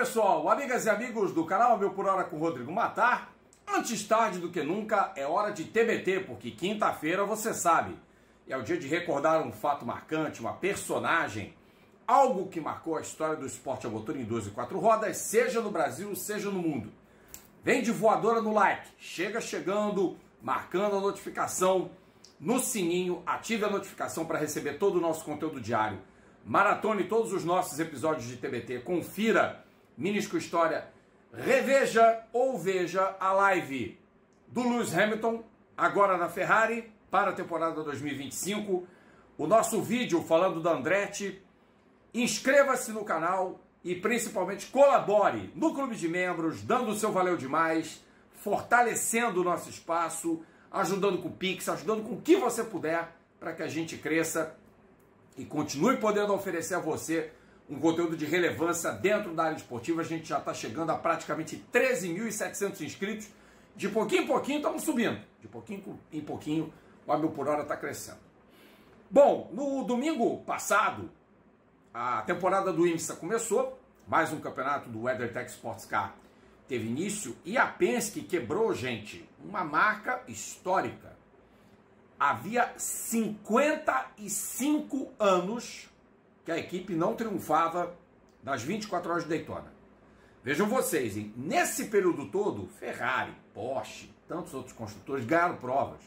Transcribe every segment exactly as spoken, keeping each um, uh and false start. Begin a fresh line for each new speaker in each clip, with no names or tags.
pessoal, amigas e amigos do canal Mil por Hora com Rodrigo Matar. Antes tarde do que nunca, é hora de T B T, porque quinta-feira, você sabe, é o dia de recordar um fato marcante, uma personagem, algo que marcou a história do esporte a motor em duas e quatro rodas, seja no Brasil, seja no mundo. Vem de voadora no like, chega chegando, marcando a notificação no sininho, ative a notificação para receber todo o nosso conteúdo diário. Maratone todos os nossos episódios de T B T, confira Minisco História, reveja ou veja a live do Lewis Hamilton, agora na Ferrari, para a temporada dois mil e vinte e cinco, o nosso vídeo falando da Andretti. Inscreva-se no canal e principalmente colabore no clube de membros, dando o seu valeu demais, fortalecendo o nosso espaço, ajudando com o Pix, ajudando com o que você puder para que a gente cresça e continue podendo oferecer a você um conteúdo de relevância dentro da área esportiva. A gente já está chegando a praticamente treze mil e setecentos inscritos. De pouquinho em pouquinho estamos subindo. De pouquinho em pouquinho o A Mil por Hora está crescendo. Bom, no domingo passado, a temporada do IMSA começou. Mais um campeonato do WeatherTech Sports Car teve início. E a Penske quebrou, gente, uma marca histórica. Havia cinquenta e cinco anos que a equipe não triunfava nas vinte e quatro horas de Daytona. Vejam vocês, hein? Nesse período todo, Ferrari, Porsche, tantos outros construtores ganharam provas.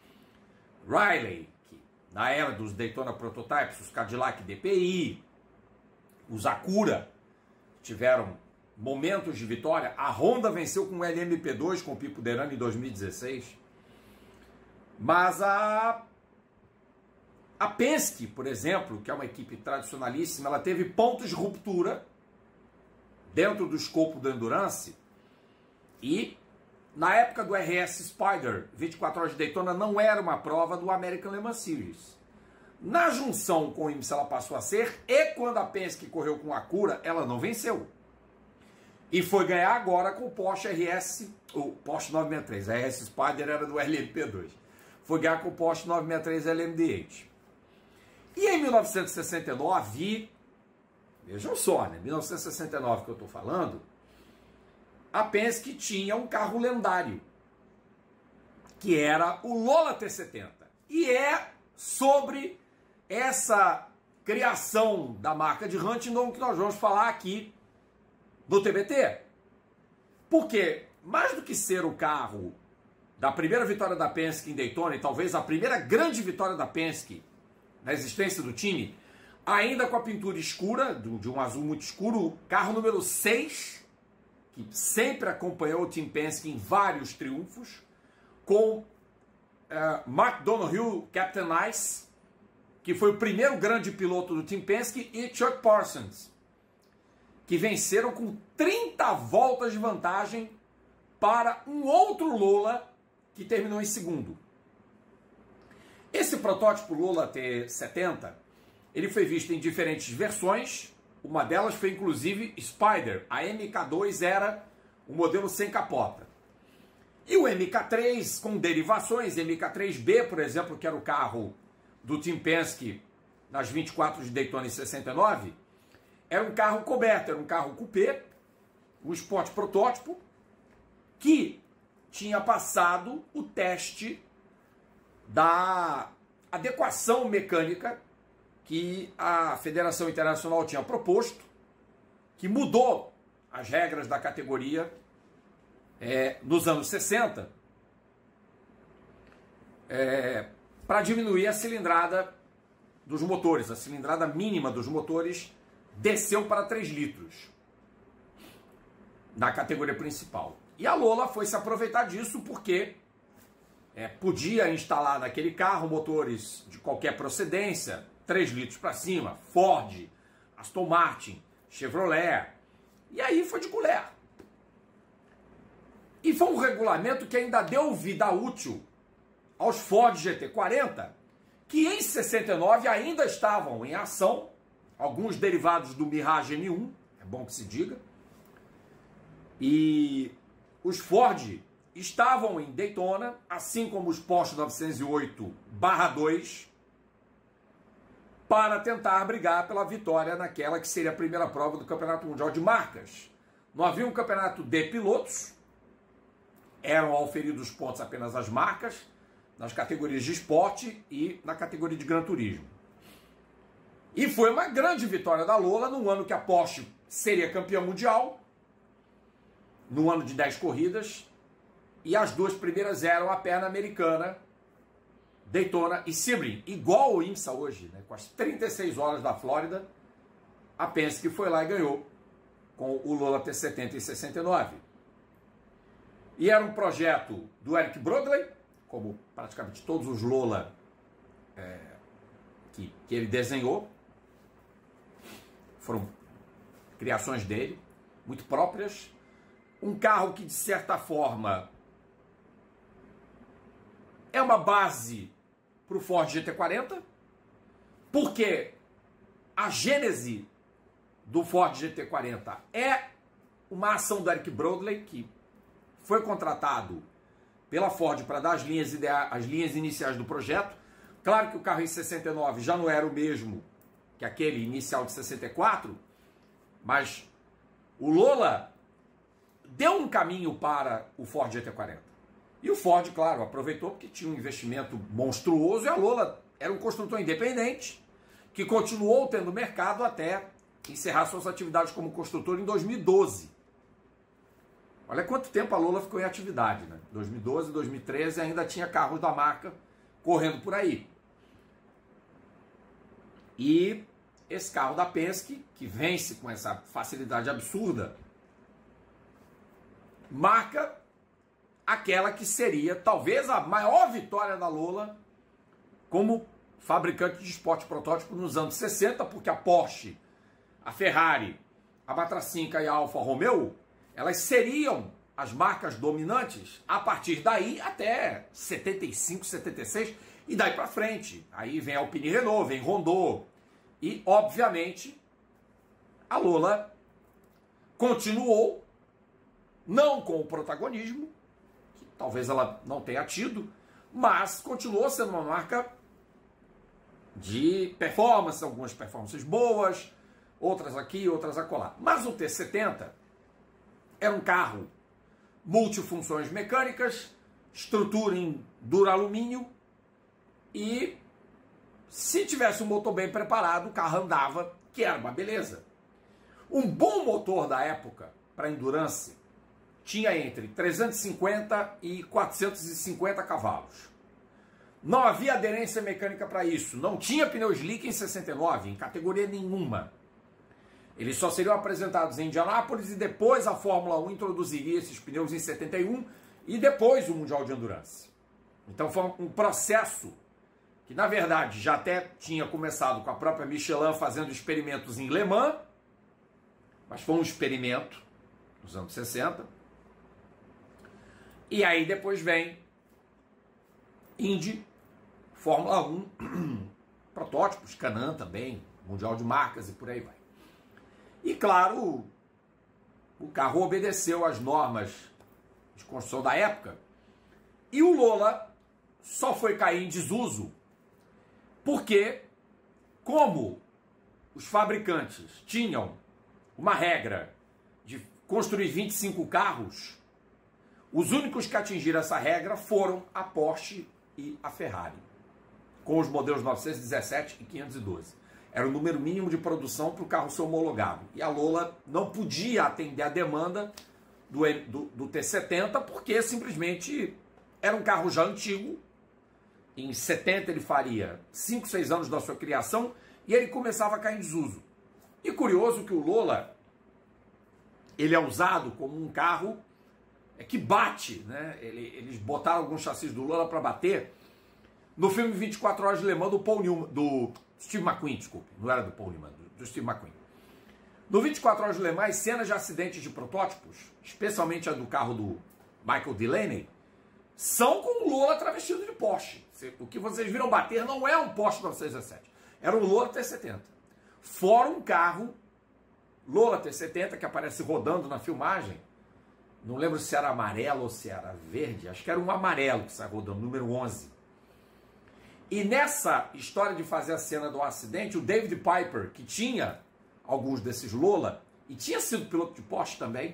Riley, que na era dos Daytona Prototypes, os Cadillac D P I, os Acura, tiveram momentos de vitória. A Honda venceu com o L M P dois, com o Pipo Derani em dois mil e dezesseis. Mas a, a Penske, por exemplo, que é uma equipe tradicionalíssima, ela teve pontos de ruptura dentro do escopo do Endurance. E na época do R S Spider, vinte e quatro horas de Daytona, não era uma prova do American Le Mans Series. Na junção com o IMSA ela passou a ser, e quando a Penske correu com a Acura, ela não venceu. E foi ganhar agora com o Porsche R S, o Porsche nove sessenta e três, a R S Spider era do L M P dois. Foi ganhar com o Porsche nove sessenta e três L M D oito. E em mil novecentos e sessenta e nove, vejam só, né? mil novecentos e sessenta e nove que eu estou falando, a Penske tinha um carro lendário, que era o Lola T setenta. E é sobre essa criação da marca de Huntington que nós vamos falar aqui do T B T. Porque, mais do que ser o carro da primeira vitória da Penske em Daytona, e talvez a primeira grande vitória da Penske na existência do time, ainda com a pintura escura, de um azul muito escuro, carro número seis, que sempre acompanhou o Team Penske em vários triunfos, com uh, Mark Donohue, Captain Nice, que foi o primeiro grande piloto do Team Penske, e Chuck Parsons, que venceram com trinta voltas de vantagem para um outro Lola que terminou em segundo. Esse protótipo Lola T setenta, ele foi visto em diferentes versões, uma delas foi inclusive Spider, a M K dois era o modelo sem capota. E o M K três com derivações, M K três B, por exemplo, que era o carro do Team Penske nas vinte e quatro de Daytona em sessenta e nove, era um carro coberto, era um carro coupé, um Sport protótipo, que tinha passado o teste da adequação mecânica que a Federação Internacional tinha proposto, que mudou as regras da categoria é, nos anos sessenta, é, para diminuir a cilindrada dos motores. A cilindrada mínima dos motores desceu para três litros na categoria principal. E a Lola foi se aproveitar disso porque é, podia instalar naquele carro motores de qualquer procedência, três litros para cima, Ford, Aston Martin, Chevrolet, e aí foi de colher. E foi um regulamento que ainda deu vida útil aos Ford G T quarenta, que em sessenta e nove ainda estavam em ação, alguns derivados do Mirage M um, é bom que se diga, e os Ford estavam em Daytona, assim como os Porsche novecentos e oito barra dois, para tentar brigar pela vitória naquela que seria a primeira prova do Campeonato Mundial de Marcas, Não havia um campeonato de pilotos, eram auferidos pontos apenas às marcas, nas categorias de esporte e na categoria de Gran Turismo. E foi uma grande vitória da Lola no ano que a Porsche seria campeã mundial, no ano de dez corridas, e as duas primeiras eram a perna americana, Daytona e Sebring, igual ao IMSA hoje, né? Com as trinta e seis horas da Flórida, a Penske foi lá e ganhou com o Lola T setenta e sessenta e nove. E era um projeto do Eric Broadley, como praticamente todos os Lola é, que, que ele desenhou, foram criações dele, muito próprias. Um carro que, de certa forma, é uma base para o Ford G T quarenta, porque a gênese do Ford G T quarenta é uma ação do Eric Broadley, que foi contratado pela Ford para dar as linhas, idea- as linhas iniciais do projeto. Claro que o carro em sessenta e nove já não era o mesmo que aquele inicial de sessenta e quatro, mas o Lola deu um caminho para o Ford G T quarenta. E o Ford, claro, aproveitou porque tinha um investimento monstruoso, e a Lola era um construtor independente que continuou tendo mercado até encerrar suas atividades como construtor em dois mil e doze. Olha quanto tempo a Lola ficou em atividade, né? dois mil e doze, dois mil e treze ainda tinha carros da marca correndo por aí. E esse carro da Penske, que vence com essa facilidade absurda, marca aquela que seria talvez a maior vitória da Lola como fabricante de esporte protótipo nos anos sessenta, porque a Porsche, a Ferrari, a Matracinca e a Alfa Romeo, elas seriam as marcas dominantes a partir daí até setenta e cinco, setenta e seis, e daí para frente. Aí vem a Alpine Renault, vem Rondeau, e obviamente a Lola continuou, não com o protagonismo, que talvez ela não tenha tido, mas continuou sendo uma marca de performance, algumas performances boas, outras aqui, outras acolá. Mas o T setenta era um carro multifunções mecânicas, estrutura em duralumínio, e se tivesse um motor bem preparado, o carro andava, que era uma beleza. Um bom motor da época para endurance tinha entre trezentos e cinquenta e quatrocentos e cinquenta cavalos. Não havia aderência mecânica para isso. Não tinha pneu slick em sessenta e nove, em categoria nenhuma. Eles só seriam apresentados em Indianápolis e depois a Fórmula um introduziria esses pneus em setenta e um e depois o Mundial de Endurance. Então foi um processo que, na verdade, já até tinha começado com a própria Michelin fazendo experimentos em Le Mans, mas foi um experimento nos anos sessenta. E aí depois vem Indy, Fórmula um, protótipos, Can-Am também, Mundial de Marcas e por aí vai. E claro, o carro obedeceu às normas de construção da época, e o Lola só foi cair em desuso porque, como os fabricantes tinham uma regra de construir vinte e cinco carros, os únicos que atingiram essa regra foram a Porsche e a Ferrari, com os modelos novecentos e dezessete e quinhentos e doze. Era o número mínimo de produção para o carro ser homologado. E a Lola não podia atender a demanda do, do, do T setenta, porque simplesmente era um carro já antigo. Em setenta ele faria cinco, seis anos da sua criação e ele começava a cair em desuso. E curioso que o Lola, ele é usado como um carro que bate, né? Eles botaram alguns chassis do Lola para bater no filme vinte e quatro horas de Le Mans do Paul Newman, do Steve McQueen, desculpe, não era do Paul Newman, do, do Steve McQueen. No vinte e quatro horas de Le Mans, cenas de acidentes de protótipos, especialmente a do carro do Michael Delaney, são com o Lola travestido de Porsche. O que vocês viram bater não é um Porsche novecentos e dezessete, era um Lola T setenta. Fora um carro Lola T setenta que aparece rodando na filmagem, não lembro se era amarelo ou se era verde, acho que era um amarelo que sai rodando, número onze. E nessa história de fazer a cena do acidente, o David Piper, que tinha alguns desses Lola, e tinha sido piloto de Porsche também,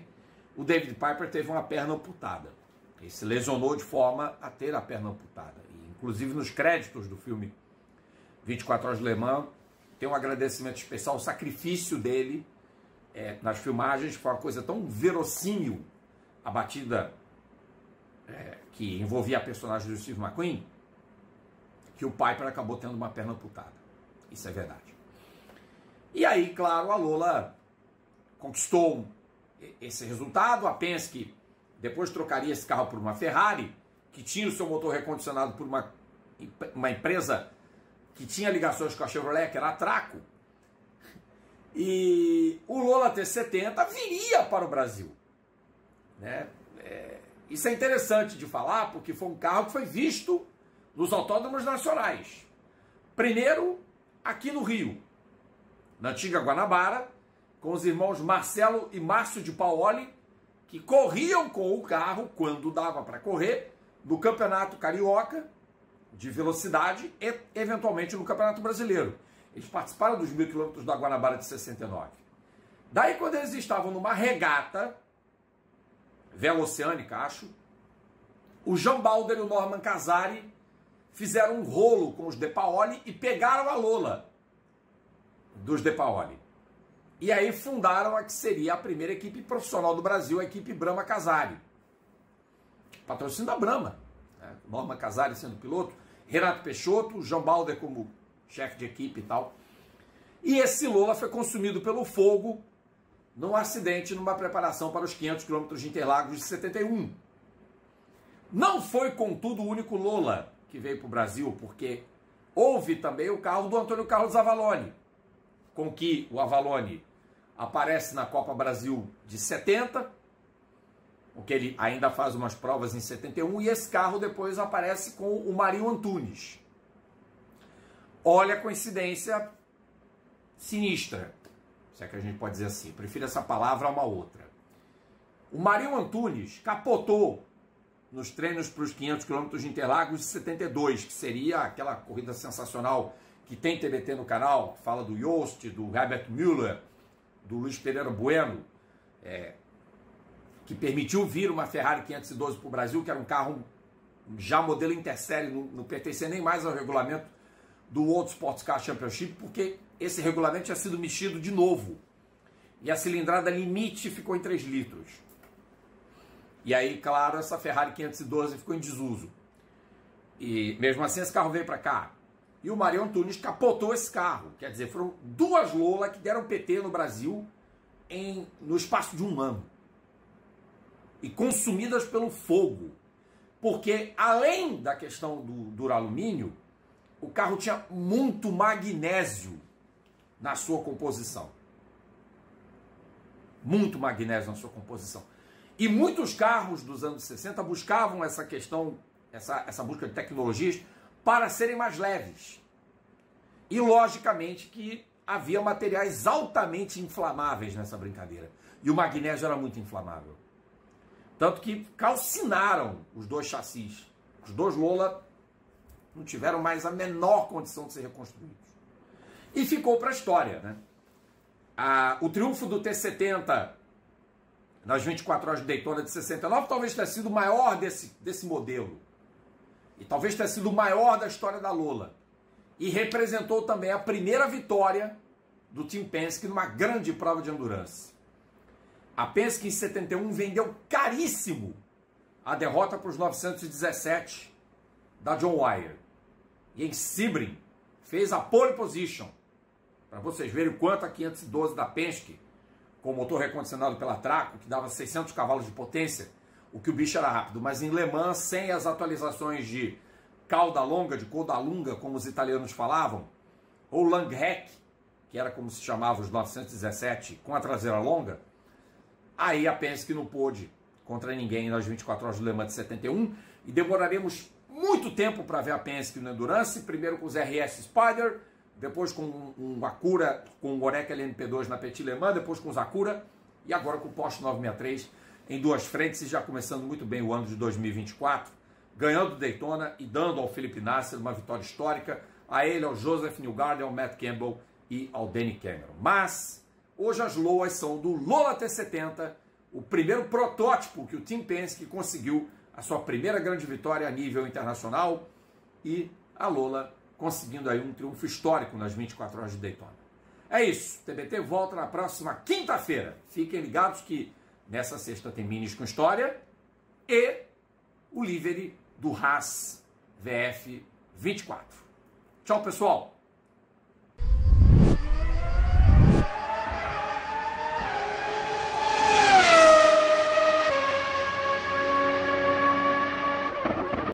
o David Piper teve uma perna amputada. Ele se lesionou de forma a ter a perna amputada. E, inclusive nos créditos do filme vinte e quatro Horas de Le Mans, tem um agradecimento especial, o sacrifício dele é, nas filmagens, foi uma coisa tão verossímil, a batida é, que envolvia a personagem do Steve McQueen, que o Piper acabou tendo uma perna amputada. Isso é verdade. E aí, claro, a Lola conquistou esse resultado. A Penske depois trocaria esse carro por uma Ferrari, que tinha o seu motor recondicionado por uma, uma empresa que tinha ligações com a Chevrolet, que era a Traco. E o Lola T setenta viria para o Brasil. Né? É, isso é interessante de falar, porque foi um carro que foi visto nos autódromos nacionais. Primeiro, aqui no Rio, na antiga Guanabara, com os irmãos Marcelo e Márcio de Paoli, que corriam com o carro, quando dava para correr, no Campeonato Carioca de Velocidade e, eventualmente, no Campeonato Brasileiro. Eles participaram dos mil quilômetros da Guanabara de sessenta e nove. Daí, quando eles estavam numa regata, veloceânica, acho, o Jean Balder e o Norman Casari fizeram um rolo com os De Paoli e pegaram a Lola dos De Paoli. E aí fundaram a que seria a primeira equipe profissional do Brasil, a equipe Brahma Casari. Patrocínio da Brahma. Né? Norman Casari sendo piloto, Renato Peixoto, Jean Balder como chefe de equipe e tal. E esse Lola foi consumido pelo fogo num acidente, numa preparação para os quinhentos quilômetros de Interlagos de setenta e um. Não foi, contudo, o único Lola que veio para o Brasil, porque houve também o carro do Antônio Carlos Avalone, com que o Avalone aparece na Copa Brasil de setenta, porque ele ainda faz umas provas em setenta e um, e esse carro depois aparece com o Marinho Antunes. Olha a coincidência sinistra, se é que a gente pode dizer assim, eu prefiro essa palavra a uma outra. O Marinho Antunes capotou nos treinos para os quinhentos quilômetros de Interlagos de setenta e dois, que seria aquela corrida sensacional que tem T B T no canal, fala do Jost, do Herbert Müller, do Luiz Pereira Bueno, é, que permitiu vir uma Ferrari quinhentos e doze para o Brasil, que era um carro já modelo Intersérie, não, não pertencia nem mais ao regulamento do World Sports Car Championship, porque esse regulamento tinha sido mexido de novo. E a cilindrada limite ficou em três litros. E aí, claro, essa Ferrari quinhentos e doze ficou em desuso. E mesmo assim esse carro veio para cá. E o Marinho Antunes capotou esse carro. Quer dizer, foram duas Lola que deram P T no Brasil em, no espaço de um ano. E consumidas pelo fogo. Porque, além da questão do duralumínio, o carro tinha muito magnésio na sua composição. Muito magnésio na sua composição. E muitos carros dos anos sessenta buscavam essa questão, essa, essa busca de tecnologias para serem mais leves. E, logicamente, que havia materiais altamente inflamáveis nessa brincadeira. E o magnésio era muito inflamável. Tanto que calcinaram os dois chassis. Os dois Lola não tiveram mais a menor condição de ser reconstruídos. E ficou para a história, né? Ah, o triunfo do T setenta nas vinte e quatro horas de Daytona de sessenta e nove talvez tenha sido o maior desse, desse modelo. E talvez tenha sido o maior da história da Lola. E representou também a primeira vitória do Team Penske numa grande prova de endurance. A Penske em setenta e um vendeu caríssimo a derrota para os novecentos e dezessete da John Wyer. E em Sebring fez a pole position. Para vocês verem o quanto a quinhentos e doze da Penske, com motor recondicionado pela Traco, que dava seiscentos cavalos de potência, o que o bicho era rápido. Mas em Le Mans, sem as atualizações de cauda longa, de codalunga, como os italianos falavam, ou Langrec, que era como se chamava os novecentos e dezessete, com a traseira longa, aí a Penske não pôde contra ninguém nas vinte e quatro horas de Le Mans de setenta e um, e demoraremos muito tempo para ver a Penske no Endurance, primeiro com os R S Spider, depois com um, um Acura, com o Oreca L M P dois na Petit Le Mans, depois com os Acura, e agora com o Porsche novecentos e sessenta e três em duas frentes, e já começando muito bem o ano de dois mil e vinte e quatro, ganhando Daytona e dando ao Felipe Nasser uma vitória histórica, a ele, ao Joseph Newgarden, ao Matt Campbell e ao Danny Cameron. Mas hoje as loas são do Lola T setenta, o primeiro protótipo que o Team Penske conseguiu a sua primeira grande vitória a nível internacional e a Lola conseguindo aí um triunfo histórico nas vinte e quatro horas de Daytona. É isso, T B T volta na próxima quinta-feira. Fiquem ligados que nessa sexta tem Minis com História e o livery do Haas V F vinte e quatro. Tchau, pessoal!